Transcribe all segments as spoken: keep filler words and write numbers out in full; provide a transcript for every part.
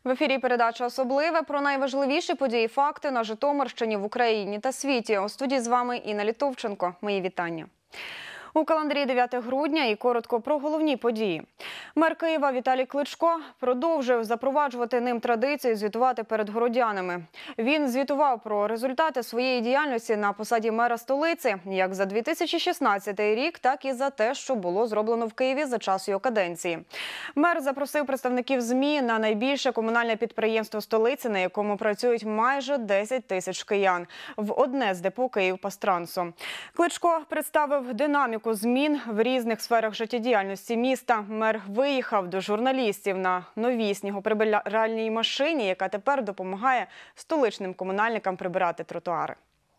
В ефірі передача «Особливе» про найважливіші події і факти на Житомирщині, в Україні та світі. У студії з вами Інна Літовченко. Мої вітання. У календарі дев'яте грудня і коротко про головні події. Мер Києва Віталій Кличко продовжив запроваджувати ним традицію звітувати перед городянами. Він звітував про результати своєї діяльності на посаді мера столиці, як за дві тисячі шістнадцятий рік, так і за те, що було зроблено в Києві за час його каденції. Мер запросив представників ЗМІ на найбільше комунальне підприємство столиці, на якому працюють майже десять тисяч киян, в одне з депо «Київпастрансу». Кличко представив динаміку змін в різних сферах життєдіяльності міста. Мер виїхав до журналістів на новій снігоприбиральній машині, яка тепер допомагає столичним комунальникам прибирати тротуари.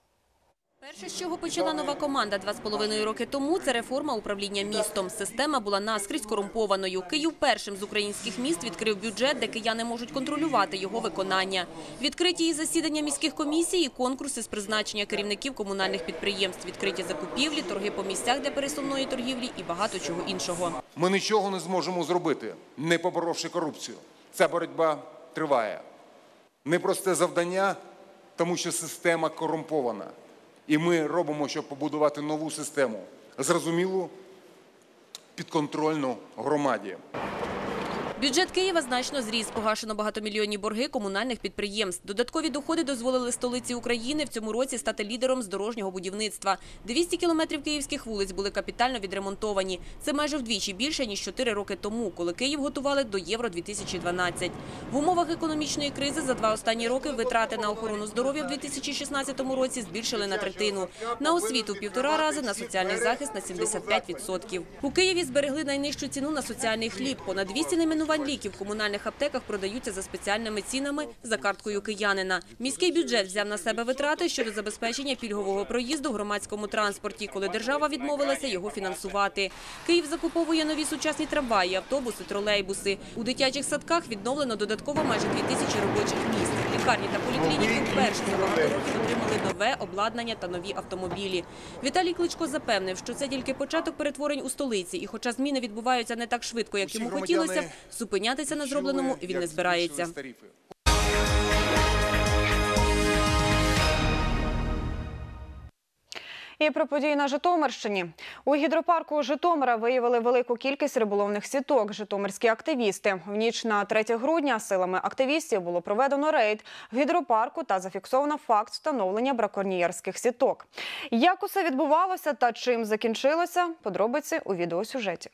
Перше, з чого почала нова команда два з половиною роки тому, це реформа управління містом. Система була наскрізь корумпованою. Київ першим з українських міст відкрив бюджет, де кияни можуть контролювати його виконання. Відкриті і засідання міських комісій, і конкурси з призначення керівників комунальних підприємств, відкриті закупівлі, торги по місцях для пересувної торгівлі і багато чого іншого. Ми нічого не зможемо зробити, не поборовши корупцію. Ця боротьба триває. Непросте завдання, тому що система корумпована. І ми робимо, щоб побудувати нову систему, зрозумілу, підконтрольну громаді. Бюджет Києва значно зріс. Погашено багатомільйонні борги комунальних підприємств. Додаткові доходи дозволили столиці України в цьому році стати лідером з дорожнього будівництва. двісті кілометрів київських вулиць були капітально відремонтовані. Це майже вдвічі більше, ніж чотири роки тому, коли Київ готували до Євро дві тисячі дванадцять. В умовах економічної кризи за два останні роки витрати на охорону здоров'я в дві тисячі шістнадцятому році збільшили на третину. На освіту – в півтора рази, на соціальний захист – на сімдесят п'ять відсотків. У Києві зберегли найнижчу ціну на соціальний хліб. Понад двісті найменувань ліків в комунальних аптеках продаються за спеціальними цінами за карткою киянина. Міський бюджет взяв на себе витрати щодо забезпечення пільгового проїзду в громадському транспорті, коли держава відмовилася його фінансувати. Київ закуповує нові сучасні трамваї, автобуси, тролейбуси. У дитячих садках відновлено додатково майже дві тисячі робочих місць. Лікарні та поліклініки вперше за багато років отримали нове обладнання та нові автомобілі. Віталій Кличко запевнив, що це тільки початок перетворень у столиці. І хоча зміни відбуваються не так швидко, як йому хотілося б, зупинятися на зробленому він не збирається. І про події на Житомирщині. У гідропарку Житомира виявили велику кількість риболовних сіток. Житомирські активісти. В ніч на третє грудня силами активістів було проведено рейд в гідропарку та зафіксовано факт встановлення браконьєрських сіток. Як усе відбувалося та чим закінчилося – подробиці у відеосюжеті.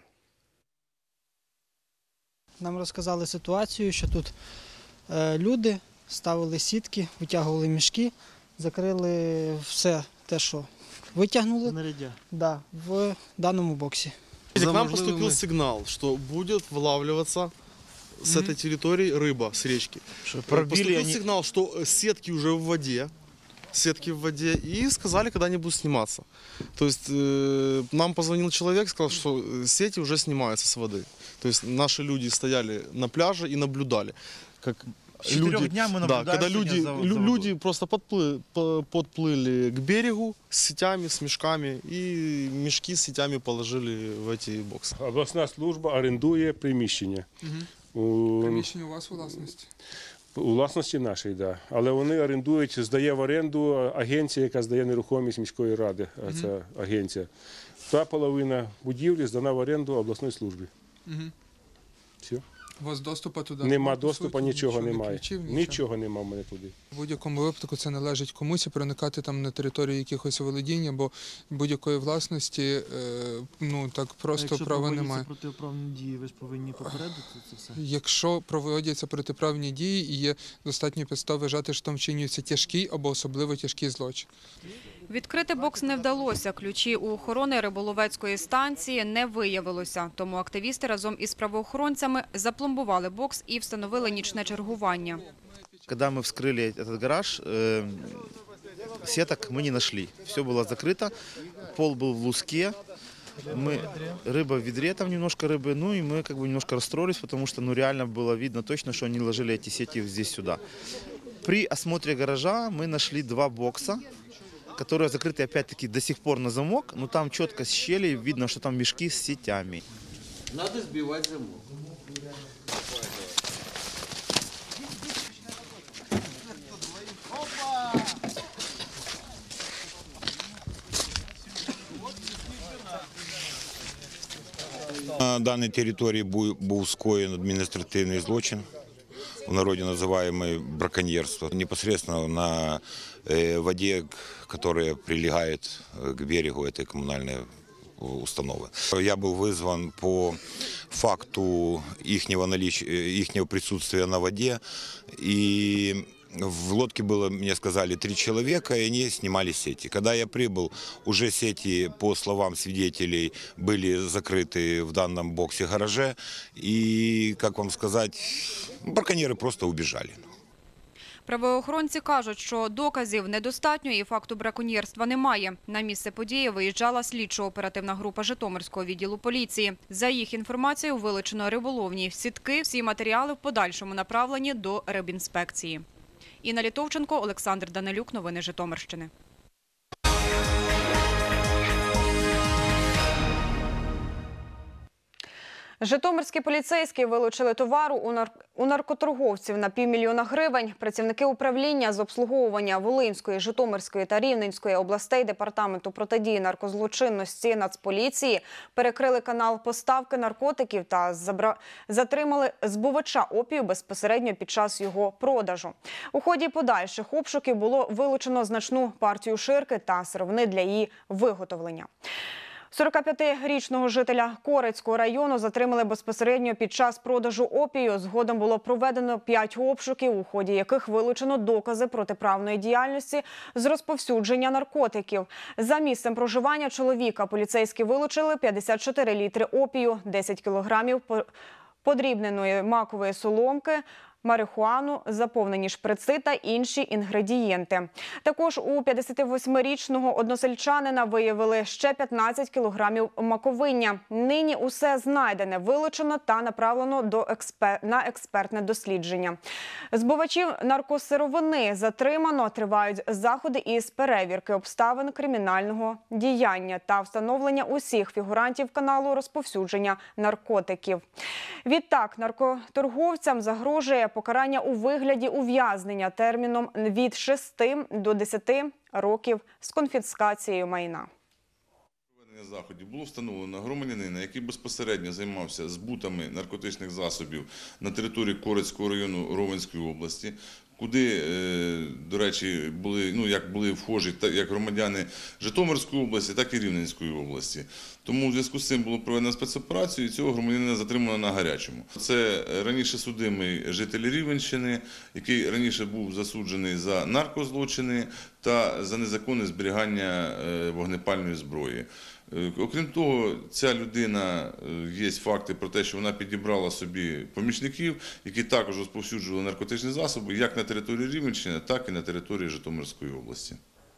Нам розказали ситуацію, що тут е, люди ставили сітки, витягували мішки, закрили все те, що витягнули да, в даному боксі. К нам поступил сигнал, что будет вылавливаться с этой территории рыба с речки. Поступил они... сигнал, что сетки уже в воде, сетки в воде, и сказали, когда они будут сниматься. То есть э, нам позвонил человек, сказал, что сети уже снимаются с воды. То есть наши люди стояли на пляже и наблюдали, как люди, да, когда люди, за, за люди просто подплыли, подплыли к берегу с сетями, с мешками, и мешки с сетями положили в эти боксы. Обласна служба орендує приміщення. Угу. У... Приміщення у вас у власності? У власності нашій, так. Да. Але вони орендують, здає в оренду агенція, яка здає нерухомість міської ради, угу. Це агенція. Та половина будівлі здана в оренду обласної службі. Угу. Все. У вас доступу туди? Нема доступу, нічого немає. Нічого, нічого нема в мене туди. В будь-якому випадку це належить комусь, проникати там на територію якихось володіння, бо будь-якої власності, ну так просто права немає. Якщо проводяться протиправні дії, ви ж повинні попередити це все? Якщо проводяться протиправні дії і є достатньо підстав вважати, що там вчинюється тяжкий або особливо тяжкий злочин. Відкрити бокс не вдалося. Ключі у охорони риболовецької станції не виявилося. Тому активісти разом із правоохоронцями запломбували бокс і встановили нічне чергування. Коли ми вскрили цей гараж, сеток ми не знайшли. Все було закрито, пол був в луске. Мы, рыба в ведре, там немножко рыбы, ну и мы как бы немножко расстроились, потому что ну, реально было видно точно, что они ложили эти сети здесь-сюда. При осмотре гаража мы нашли два бокса, которые закрыты опять-таки до сих пор на замок, но там четко с щелей видно, что там мешки с сетями. Надо сбивать замок. на даній території був скоєн адміністративний злочин, в народе называемое браконьерство, непосредственно на воде, которая прилегает к берегу этой коммунальной установы. Я был вызван по факту ихнего наличия, ихнего присутствия на воде, и в лодке было, мне сказали, три человека, и они снимали сети. Когда я прибыл, уже сети, по словам свидетелей, были закрыты в данном боксе-гараже, и, как вам сказать, браконьеры просто убежали. Правоохоронці кажуть, що доказів недостатньо і факту браконьєрства немає. На місце події виїжджала слідчо-оперативна група Житомирського відділу поліції. За їх інформацією, вилучено риболовні сітки. Всі матеріали в подальшому направлені до рибінспекції. Інна Літовченко, Олександр Данилюк. Новини Житомирщини. Житомирські поліцейські вилучили товару у, нар... у наркоторговців на півмільйона гривень. Працівники управління з обслуговування Волинської, Житомирської та Рівненської областей Департаменту протидії наркозлочинності Нацполіції перекрили канал поставки наркотиків та забра... затримали збувача опію безпосередньо під час його продажу. У ході подальших обшуків було вилучено значну партію ширки та сировини для її виготовлення. сорокап'ятирічного жителя Корецького району затримали безпосередньо під час продажу опію. Згодом було проведено п'ять обшуків, у ході яких вилучено докази протиправної діяльності з розповсюдження наркотиків. За місцем проживання чоловіка поліцейські вилучили п'ятдесят чотири літри опію, десять кілограмів подрібненої макової соломки, марихуану, заповнені шприци та інші інгредієнти. Також у п'ятдесятивосьмирічного односельчанина виявили ще п'ятнадцять кілограмів маковиння. Нині усе знайдене вилучено та направлено до експер... на експертне дослідження. Збувачів наркосировини затримано, тривають заходи із перевірки обставин кримінального діяння та встановлення усіх фігурантів каналу розповсюдження наркотиків. Відтак, наркоторговцям загрожує покарання у вигляді ув'язнення терміном від шести до десяти років з конфіскацією майна. Проведення заходів було встановлено громадянина, який безпосередньо займався збутами наркотичних засобів на території Корецького району Ровенської області, куди, до речі, були, ну, як були вхожі як громадяни Житомирської області, так і Рівненської області. Тому в зв'язку з цим було проведено спецоперацію і цього громадянина затримано на гарячому. Це раніше судимий житель Рівненщини, який раніше був засуджений за наркозлочини та за незаконне зберігання вогнепальної зброї. Окрім того, ця людина, є факти про те, що вона підібрала собі помічників, які також розповсюджували наркотичні засоби як на території Рівненщини, так і на території Житомирської області.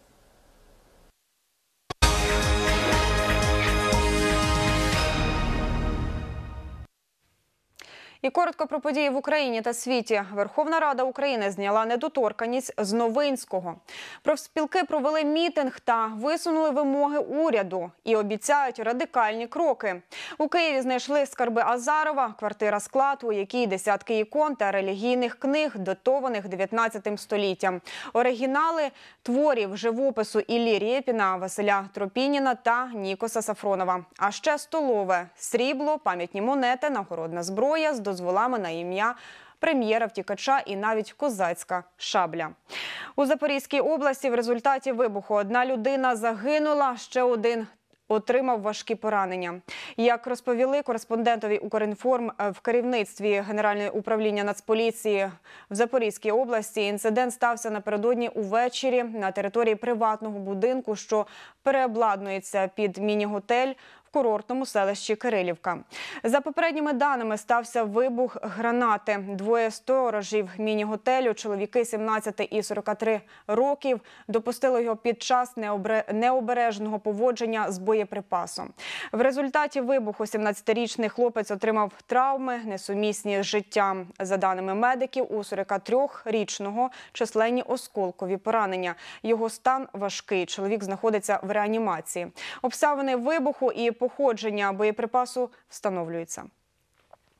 І коротко про події в Україні та світі. Верховна Рада України зняла недоторканність з Новинського. Профспілки провели мітинг та висунули вимоги уряду і обіцяють радикальні кроки. У Києві знайшли скарби Азарова, квартира-склад, у якій десятки ікон та релігійних книг, датованих дев'ятнадцятим століттям. Оригінали творів живопису Іллі Рєпіна, Василя Тропініна та Нікоса Сафронова. А ще столове, срібло, пам'ятні монети, нагородна зброя з дозволами на ім'я прем'єра-втікача і навіть козацька шабля. У Запорізькій області в результаті вибуху одна людина загинула, ще один отримав важкі поранення. Як розповіли кореспондентові Укрінформ в керівництві Генерального управління Нацполіції в Запорізькій області, інцидент стався напередодні увечері на території приватного будинку, що переобладнується під міні-готель в курортному селищі Кирилівка. За попередніми даними, стався вибух гранати. Двоє сторожів міні-готелю, чоловіки сімнадцяти і сорока трьох років, допустили його під час необережного поводження з боєприпасом. В результаті вибуху сімнадцятирічний хлопець отримав травми, несумісні з життям. За даними медиків, у сорокатрьохрічного численні осколкові поранення. Його стан важкий. Чоловік знаходиться в реанімації. Обставини вибуху і походження боєприпасу встановлюються.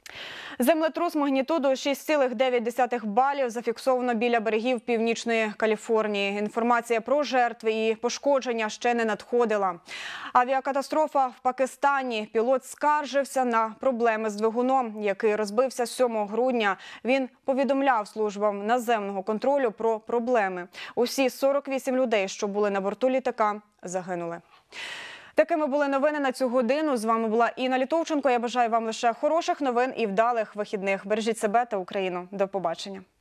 Землетрус магнітудою шість цілих дев'ять десятих балів зафіксовано біля берегів Північної Каліфорнії. Інформація про жертви і пошкодження ще не надходила. Авіакатастрофа в Пакистані. Пілот скаржився на проблеми з двигуном, який розбився сьомого грудня. Він повідомляв службам наземного контролю про проблеми. Усі сорок вісім людей, що були на борту літака, загинули. Такими були новини на цю годину. З вами була Інна Літовченко. Я бажаю вам лише хороших новин і вдалих вихідних. Бережіть себе та Україну. До побачення.